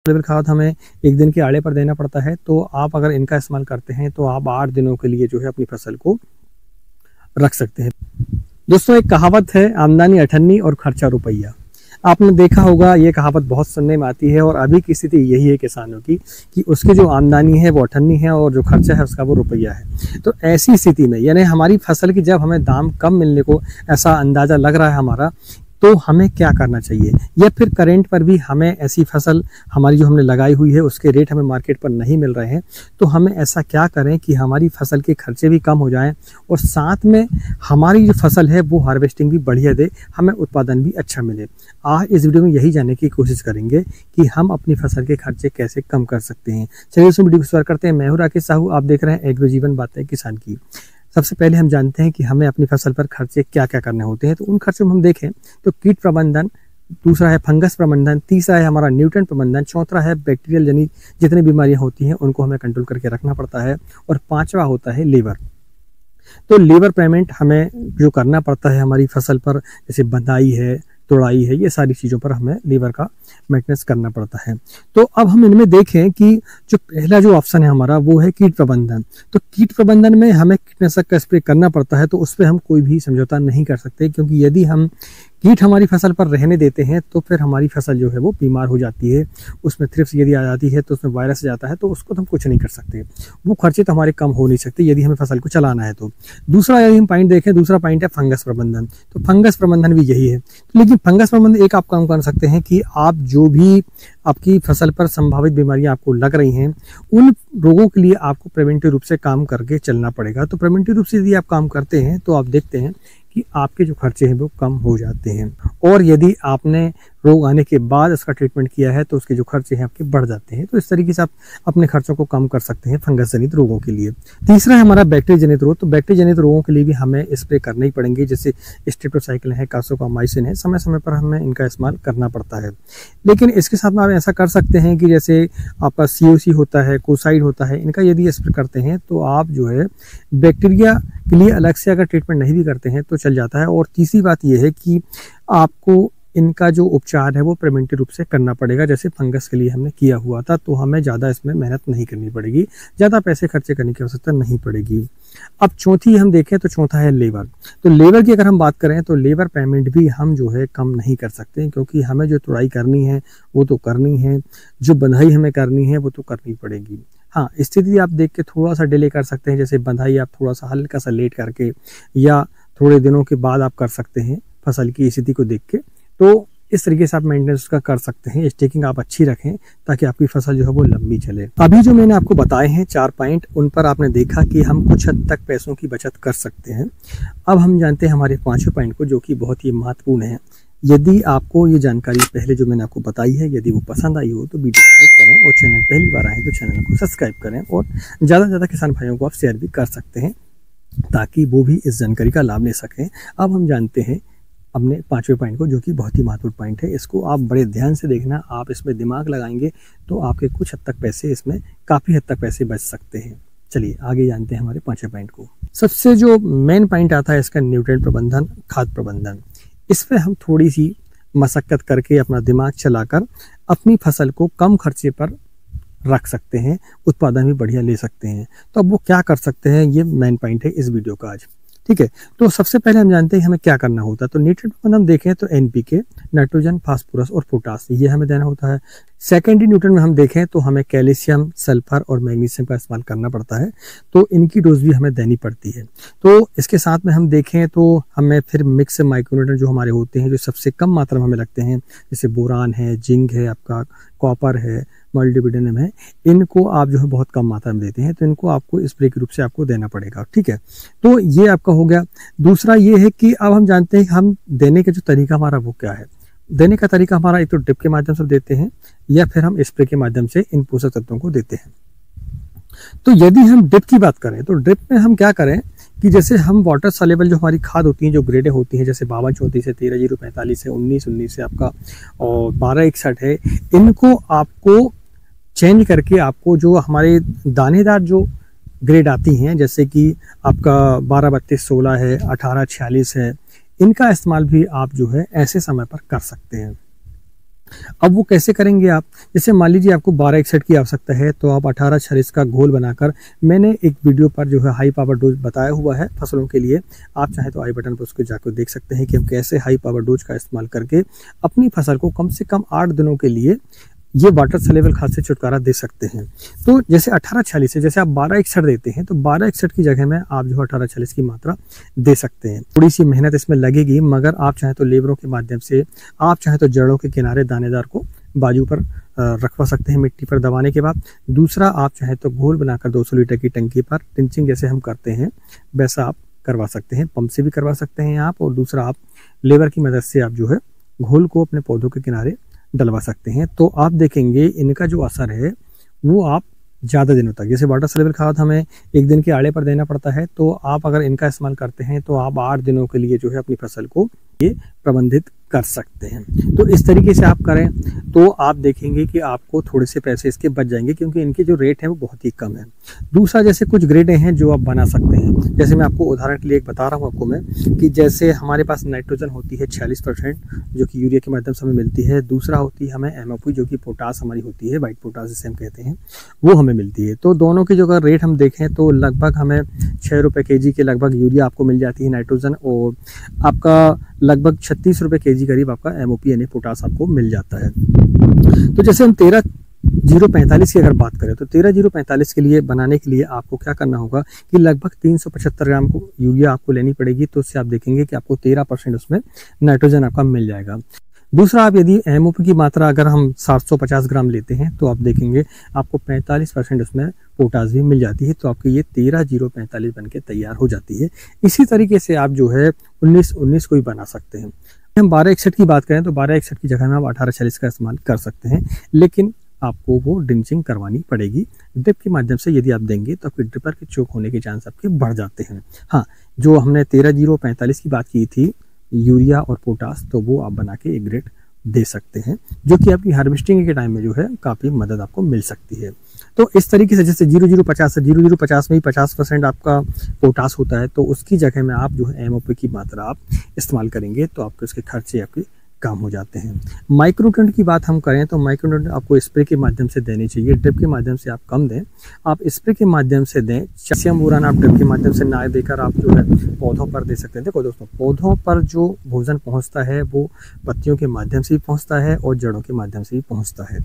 Level खाद हमें 1 दिन के आड़े पर देना पड़ता है। तो आप अगर इनका इस्तेमाल करते हैं तो आप 8 दिनों के लिए जो है अपनी फसल को रख सकते हैं। दोस्तों, एक कहावत है, आमदनी अठन्नी और खर्चा रुपया। आपने देखा होगा, ये कहावत बहुत सुनने में आती है और अभी की स्थिति यही है किसानों की कि उसकी जो आमदनी है वो अठन्नी है और जो खर्चा है उसका वो रुपया है। तो ऐसी स्थिति में यानी हमारी फसल की जब हमें दाम कम मिलने को ऐसा अंदाज़ा लग रहा है हमारा, तो हमें क्या करना चाहिए, या फिर करेंट पर भी हमें ऐसी फसल हमारी जो हमने लगाई हुई है उसके रेट हमें मार्केट पर नहीं मिल रहे हैं, तो हमें ऐसा क्या करें कि हमारी फसल के खर्चे भी कम हो जाएं और साथ में हमारी जो फसल है वो हार्वेस्टिंग भी बढ़िया दे, हमें उत्पादन भी अच्छा मिले। आज इस वीडियो में यही जानने की कोशिश करेंगे कि हम अपनी फसल के खर्चे कैसे कम कर सकते हैं। चलिए इस वीडियो को शुरू करते हैं। मैं हूं राकेश साहू, आप देख रहे हैं एग्रो जीवन बातें किसान की। सबसे पहले हम जानते हैं कि हमें अपनी फसल पर खर्चे क्या क्या करने होते हैं। तो उन खर्चों में हम देखें तो कीट प्रबंधन, दूसरा है फंगस प्रबंधन, तीसरा है हमारा न्यूट्रिएंट प्रबंधन, चौथा है बैक्टीरियल जनित जितनी बीमारियां होती हैं उनको हमें कंट्रोल करके रखना पड़ता है, और पांचवा होता है लेबर। तो लेबर पेमेंट हमें जो करना पड़ता है हमारी फसल पर, जैसे बंधाई है, तोड़ाई है, ये सारी चीज़ों पर हमें लेबर का मेंटेनेंस करना पड़ता है। तो अब हम इनमें देखें कि जो पहला जो ऑप्शन है हमारा वो है कीट प्रबंधन। तो कीट प्रबंधन में हमें कीटनाशक का स्प्रे करना पड़ता है, तो उस पर हम कोई भी समझौता नहीं कर सकते, क्योंकि यदि हम कीट हमारी फसल पर रहने देते हैं तो फिर हमारी फसल जो है वो बीमार हो जाती है। उसमें थ्रिप्स यदि आ जाती है तो उसमें वायरस जाता है, तो उसको तो हम कुछ नहीं कर सकते। वो खर्चे तो हमारे कम हो नहीं सकते यदि हमें फसल को चलाना है तो। दूसरा यदि हम पॉइंट देखें, दूसरा पॉइंट है फंगस प्रबंधन। तो फंगस प्रबंधन भी यही है, लेकिन फंगस प्रबंधन एक आप काम कर सकते हैं कि आप जो भी आपकी फसल पर संभावित बीमारियां आपको लग रही हैं उन रोगों के लिए आपको प्रिवेंटिव रूप से काम करके चलना पड़ेगा। तो प्रिवेंटिव रूप से यदि आप काम करते हैं तो आप देखते हैं कि आपके जो खर्चे हैं वो कम हो जाते हैं, और यदि आपने रोग आने के बाद इसका ट्रीटमेंट किया है तो उसके जो खर्चे हैं आपके बढ़ जाते हैं। तो इस तरीके से आप अपने खर्चों को कम कर सकते हैं फंगस जनित रोगों के लिए। तीसरा है हमारा बैक्टीरिया जनित रोग। तो बैक्टीरिया जनित रोगों के लिए भी हमें स्प्रे करने ही पड़ेंगे, जैसे स्ट्रेप्टोसाइक्लिन है, कार्बोकामाइसिन है, समय समय पर हमें इनका इस्तेमाल करना पड़ता है। लेकिन इसके साथ में आप ऐसा कर सकते हैं कि जैसे आपका COC होता है, कोसाइड होता है, इनका यदि स्प्रे करते हैं तो आप जो है बैक्टीरिया के लिए अलग से अगर ट्रीटमेंट नहीं भी करते हैं तो चल जाता है। और तीसरी बात यह है कि आपको इनका जो उपचार है वो प्रिवेंटिव रूप से करना पड़ेगा, जैसे फंगस के लिए हमने किया हुआ था। तो हमें ज़्यादा इसमें मेहनत नहीं करनी पड़ेगी, ज़्यादा पैसे खर्चे करने की आवश्यकता नहीं पड़ेगी। अब चौथी हम देखें तो चौथा है लेबर। तो लेबर की अगर हम बात करें तो लेबर पेमेंट भी हम जो है कम नहीं कर सकते, क्योंकि हमें जो तुड़ाई करनी है वो तो करनी है, जो बंधाई हमें करनी है वो तो करनी पड़ेगी। हाँ, स्थिति आप देख के थोड़ा सा डिले कर सकते हैं, जैसे बंधाई आप थोड़ा सा हल्का सा लेट करके या थोड़े दिनों के बाद आप कर सकते हैं फसल की स्थिति को देख के। तो इस तरीके से आप मेंटेनेंस का कर सकते हैं। स्टेकिंग आप अच्छी रखें ताकि आपकी फसल जो है वो लंबी चले। अभी जो मैंने आपको बताए हैं 4 पॉइंट, उन पर आपने देखा कि हम कुछ हद तक पैसों की बचत कर सकते हैं। अब हम जानते हैं हमारे 5वें पॉइंट को, जो कि बहुत ही महत्वपूर्ण है। यदि आपको ये जानकारी पहले जो मैंने आपको बताई है यदि वो पसंद आई हो तो वीडियो को लाइक करें, और चैनल पहली बार आए तो चैनल को सब्सक्राइब करें, और ज़्यादा से ज़्यादा किसान भाइयों को आप शेयर भी कर सकते हैं ताकि वो भी इस जानकारी का लाभ ले सकें। अब हम जानते हैं अपने 5वें पॉइंट को, जो कि बहुत ही महत्वपूर्ण पॉइंट है। इसको आप बड़े ध्यान से देखना, आप इसमें दिमाग लगाएंगे तो आपके कुछ हद तक पैसे, इसमें काफ़ी हद तक पैसे बच सकते हैं। चलिए आगे जानते हैं हमारे 5वें पॉइंट को। सबसे जो मेन पॉइंट आता है इसका न्यूट्रिएंट प्रबंधन, खाद प्रबंधन। इस पर हम थोड़ी सी मशक्कत करके अपना दिमाग चलाकर अपनी फसल को कम खर्चे पर रख सकते हैं, उत्पादन भी बढ़िया ले सकते हैं। तो अब वो क्या कर सकते हैं, ये मेन पॉइंट है इस वीडियो का आज। ठीक है, तो सबसे पहले हम जानते हैं हमें क्या करना होता है। तो न्यूट्रिएंट प्रबंधन हम देखें तो NPK, नाइट्रोजन, फास्फोरस और पोटास, ये हमें देना होता है। सेकेंडरी न्यूट्रिएंट में हम देखें तो हमें कैल्शियम, सल्फर और मैग्नीशियम का इस्तेमाल करना पड़ता है, तो इनकी डोज भी हमें देनी पड़ती है। तो इसके साथ में हम देखें तो हमें फिर मिक्स माइक्रोन्यूट्रिएंट जो हमारे होते हैं, जो सबसे कम मात्रा में हमें लगते हैं, जैसे बोरान है, जिंक है, आपका कॉपर है, मल्टीविटामिन है, इनको आप जो है बहुत कम मात्रा में देते हैं, तो इनको आपको स्प्रे के रूप से आपको देना पड़ेगा। ठीक है, तो ये आपका हो गया। दूसरा ये है कि अब हम जानते हैं कि हम देने का जो तरीका हमारा वो क्या है। देने का तरीका हमारा एक तो ड्रिप के माध्यम से देते हैं, या फिर हम स्प्रे के माध्यम से इन पोषक तत्वों को देते हैं। तो यदि हम ड्रिप की बात करें तो ड्रिप में हम क्या करें कि जैसे हम वाटर सॉल्युबल जो हमारी खाद होती हैं, जो ग्रेडें होती हैं, जैसे 5234 है, 13045 है, 1919 है आपका, और 1261 है, इनको आपको चेंज करके आपको जो हमारे दानेदार जो ग्रेड आती हैं, जैसे कि आपका 123216 है, 1846 है, इनका इस्तेमाल भी आप जो है ऐसे समय पर कर सकते हैं। अब वो कैसे करेंगे आप, जैसे मान लीजिए आपको 1261 की आवश्यकता है तो आप 1840 का घोल बनाकर, मैंने एक वीडियो पर जो है हाई पावर डोज बताया हुआ है फसलों के लिए, आप चाहे तो आई बटन पर उसको जाकर देख सकते हैं कि हम कैसे हाई पावर डोज का इस्तेमाल करके अपनी फसल को कम से कम 8 दिनों के लिए ये वाटर सॉल्युबल खाद से छुटकारा दे सकते हैं। तो जैसे 1840 है, जैसे आप 1261 देते हैं तो 1261 की जगह में आप जो 1840 की मात्रा दे सकते हैं। थोड़ी सी मेहनत इसमें लगेगी, मगर आप चाहे तो लेबरों के माध्यम से, आप चाहे तो जड़ों के किनारे दानेदार को बाजू पर रखवा सकते हैं मिट्टी पर दबाने के बाद। दूसरा, आप चाहे तो घोल बनाकर 200 लीटर की टंकी पर टिंचिंग जैसे हम करते हैं वैसा आप करवा सकते हैं, पंप से भी करवा सकते हैं आप। और दूसरा, आप लेबर की मदद से आप जो है घोल को अपने पौधों के किनारे डलवा सकते हैं। तो आप देखेंगे इनका जो असर है वो आप ज़्यादा दिनों तक, जैसे वाटर सॉल्युबल खाद हमें 1 दिन के आड़े पर देना पड़ता है, तो आप अगर इनका इस्तेमाल करते हैं तो आप 8 दिनों के लिए जो है अपनी फसल को ये प्रबंधित कर सकते हैं। तो इस तरीके से आप करें तो आप देखेंगे कि आपको थोड़े से पैसे इसके बच जाएंगे, क्योंकि इनके जो रेट है वो बहुत ही कम है। दूसरा, जैसे कुछ ग्रेडें हैं जो आप बना सकते हैं, जैसे मैं आपको उदाहरण के लिए एक बता रहा हूँ आपको मैं, कि जैसे हमारे पास नाइट्रोजन होती है 46% जो कि यूरिया के माध्यम से हमें मिलती है। दूसरा होती है हमें MOP जो कि पोटास हमारी होती है, वाइट पोटास जिसे हम कहते हैं, वो हमें मिलती है। तो दोनों की जो अगर रेट हम देखें तो लगभग हमें 6 रुपये kg के लगभग यूरिया आपको मिल जाती है नाइट्रोजन, और आपका लगभग 36 रुपये kg करीब आपका MOP यानी पोटास आपको मिल जाता है। तो जैसे हम 13-0-45 की अगर बात करें तो 13-0-45 के लिए बनाने के लिए आपको क्या करना होगा कि लगभग 375 ग्राम को यूरिया आपको लेनी पड़ेगी। तो उससे आप देखेंगे कि आपको 13% उसमें नाइट्रोजन आपका मिल जाएगा। दूसरा, आप यदि MOP की मात्रा अगर हम 750 ग्राम लेते हैं तो आप देखेंगे आपको 45% उसमें पोटास भी मिल जाती है। तो आपकी ये 13-0-45 बन के तैयार हो जाती है। इसी तरीके से आप जो है 19-19 को भी बना सकते हैं। हम 1261 की बात करें तो 1261 की जगह में आप 1840 का इस्तेमाल कर सकते हैं, लेकिन आपको वो ड्रिंचिंग करवानी पड़ेगी। ड्रिप के माध्यम से यदि आप देंगे तो आपके ड्रिपर के चोक होने के चांस आपके बढ़ जाते हैं। हाँ, जो हमने 13-0-45 की बात की थी यूरिया और पोटास, तो वो आप बना के एक ग्रेड दे सकते हैं, जो कि आपकी हार्वेस्टिंग के टाइम में जो है काफ़ी मदद आपको मिल सकती है। तो इस तरीके से जैसे 0050 है, 0050 में ही 50% आपका पोटास होता है, तो उसकी जगह में आप जो है MOP की मात्रा आप इस्तेमाल करेंगे तो आपके उसके खर्चे आपके कम हो जाते हैं। माइक्रोन्यूट्रिएंट की बात हम करें तो माइक्रोन्यूट्रिएंट आपको स्प्रे के माध्यम से देनी चाहिए, ड्रिप के माध्यम से आप कम दें, आप स्प्रे के माध्यम से दें। कैल्शियम बोरान आप ड्रिप के माध्यम से ना देकर आप जो है पौधों पर दे सकते हैं। देखो दोस्तों, पौधों पर जो भोजन पहुंचता है वो पत्तियों के माध्यम से भी पहुंचता है और जड़ों के माध्यम से भी पहुंचता है।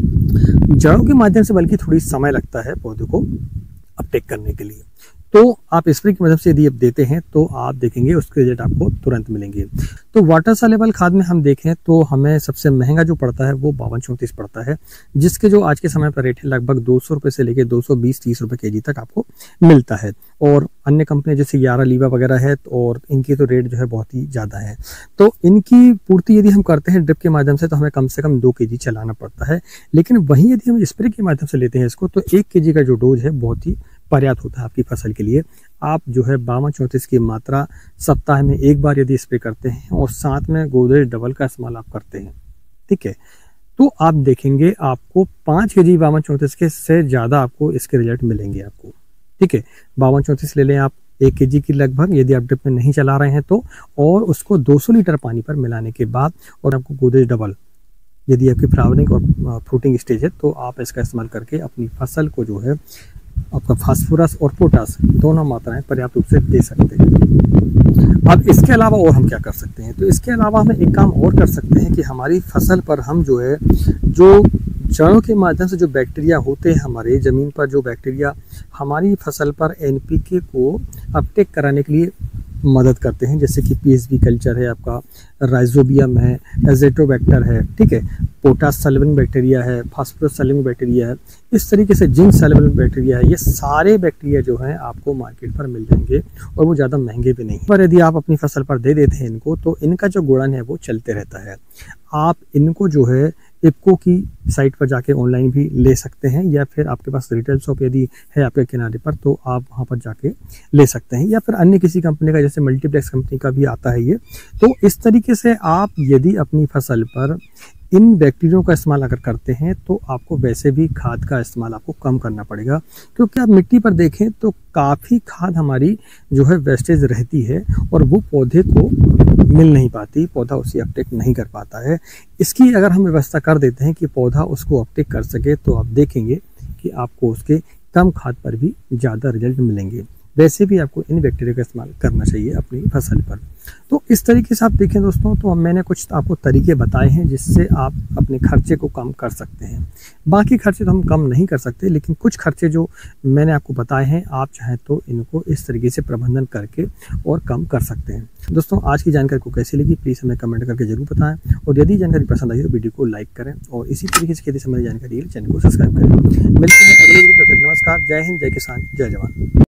जड़ों के माध्यम से बल्कि थोड़ी समय लगता है पौधों को अपटेक करने के लिए। तो आप स्प्रे की मदद से यदि आप देते हैं तो आप देखेंगे उसके रिजल्ट आपको तुरंत मिलेंगे। तो वाटर सॉल्युबल खाद में हम देखें तो हमें सबसे महंगा जो पड़ता है वो 52-34 पड़ता है, जिसके जो आज के समय पर रेट है लगभग 200 रुपये से लेकर 220-30 रुपये kg तक आपको मिलता है। और अन्य कंपनियां जैसे यारा लीवा वगैरह है और इनकी तो रेट जो है बहुत ही ज़्यादा है। तो इनकी पूर्ति यदि हम करते हैं ड्रिप के माध्यम से तो हमें कम से कम 2 kg चलाना पड़ता है, लेकिन वहीं यदि हम स्प्रे के माध्यम से लेते हैं इसको तो 1 kg का जो डोज है बहुत ही पर्याप्त होता है आपकी फसल के लिए। आप जो है 52-34 की मात्रा सप्ताह में एक बार यदि स्प्रे करते हैं और साथ में गोदरेज डबल का इस्तेमाल आप करते हैं, ठीक है, तो आप देखेंगे आपको 5 kg 52-34 के से ज़्यादा आपको इसके रिजल्ट मिलेंगे आपको, ठीक है। 52-34 ले लें आप 1 kg की लगभग, यदि आप ड्रिप में नहीं चला रहे हैं तो, और उसको 200 लीटर पानी पर मिलाने के बाद, और आपको गोदरेज डबल यदि आपकी फ्लावरिंग और फ्रूटिंग स्टेज है तो आप इसका इस्तेमाल करके अपनी फसल को जो है आपका फास्फोरस और पोटास दोनों मात्राएं पर्याप्त रूप से दे सकते हैं। अब इसके अलावा और हम क्या कर सकते हैं, तो इसके अलावा हम एक काम और कर सकते हैं कि हमारी फसल पर हम जो है जो जड़ों के माध्यम से जो बैक्टीरिया होते हैं हमारे ज़मीन पर, जो बैक्टीरिया हमारी फसल पर NPK को अपटेक कराने के लिए मदद करते हैं, जैसे कि PSB कल्चर है आपका, राइजोबियम है, एजेटोबैक्टर है, ठीक है, पोटास सॉल्युबल बैक्टीरिया है, फास्फोरस सॉल्युबल बैक्टीरिया है, इस तरीके से जिंक सॉल्युबल बैक्टीरिया है। ये सारे बैक्टीरिया जो हैं आपको मार्केट पर मिल जाएंगे और वो ज़्यादा महंगे भी नहीं। पर यदि आप अपनी फसल पर दे देते हैं इनको तो इनका जो गुणन है वो चलते रहता है। आप इनको जो है इफ्को की साइट पर जाके ऑनलाइन भी ले सकते हैं, या फिर आपके पास रिटेल शॉप यदि है आपके किनारे पर तो आप वहाँ पर जाके ले सकते हैं, या फिर अन्य किसी कंपनी का जैसे मल्टीप्लेक्स कंपनी का भी आता है ये। तो इस तरीके से आप यदि अपनी फसल पर इन बैक्टीरिया का इस्तेमाल अगर करते हैं तो आपको वैसे भी खाद का इस्तेमाल आपको कम करना पड़ेगा, क्योंकि आप मिट्टी पर देखें तो काफ़ी खाद हमारी जो है वेस्टेज रहती है और वो पौधे को मिल नहीं पाती, पौधा उसे अपटेक नहीं कर पाता है। इसकी अगर हम व्यवस्था कर देते हैं कि पौधा उसको अपटेक कर सके, तो आप देखेंगे कि आपको उसके कम खाद पर भी ज़्यादा रिजल्ट मिलेंगे। वैसे भी आपको इन बैक्टीरिया का इस्तेमाल करना चाहिए अपनी फसल पर। तो इस तरीके से आप देखें दोस्तों, तो मैंने कुछ आपको तरीके बताए हैं जिससे आप अपने खर्चे को कम कर सकते हैं। बाकी खर्चे तो हम कम नहीं कर सकते, लेकिन कुछ खर्चे जो मैंने आपको बताए हैं, आप चाहें तो इनको इस तरीके से प्रबंधन करके और कम कर सकते हैं। दोस्तों, आज की जानकारी को कैसी लगी प्लीज़ हमें कमेंट करके जरूर बताएं, और यदि जानकारी पसंद आई तो वीडियो को लाइक करें, और इसी तरीके से खेती संबंधी जानकारी के लिए चैनल को सब्सक्राइब करें। मिलते हैं अगले वीडियो में, तब तक नमस्कार, जय हिंद, जय किसान, जय जवान।